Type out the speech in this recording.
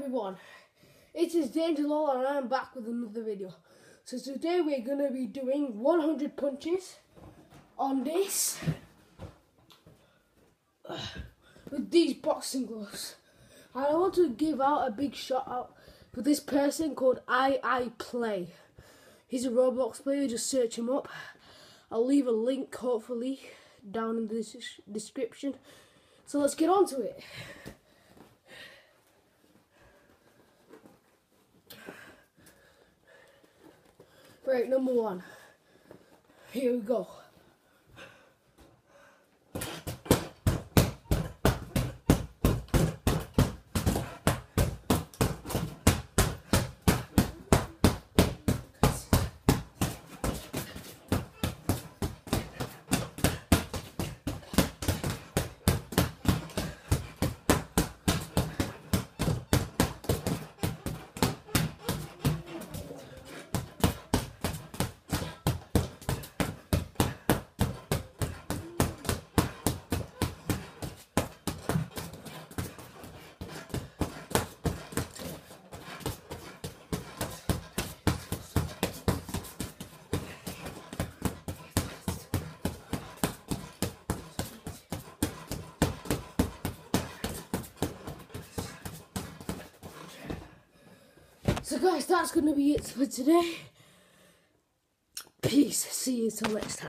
everyone, it is D'Angelo and I'm back with another video. So today we're going to be doing 100 punches on this with these boxing gloves. And I want to give out a big shout out for this person called iiplayplay. He's a Roblox player, just search him up. I'll leave a link hopefully down in the description. So let's get on to it. Right, number one. Here we go. So guys, that's going to be it for today. Peace. See you till next time.